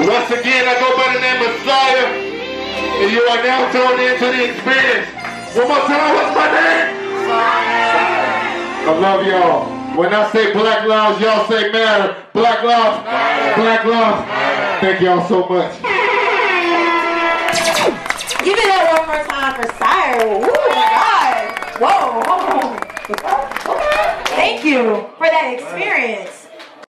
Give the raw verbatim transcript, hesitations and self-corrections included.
Once again, I go by the name of Sire, and you are now tuned into the experience. One more time, what's my name? Sire. I love y'all. When I say black lives, y'all say matter. Black lives, black lives. Thank y'all so much. Give it up one more time for Sire. Oh my God. Whoa. Whoa. Thank you for that experience.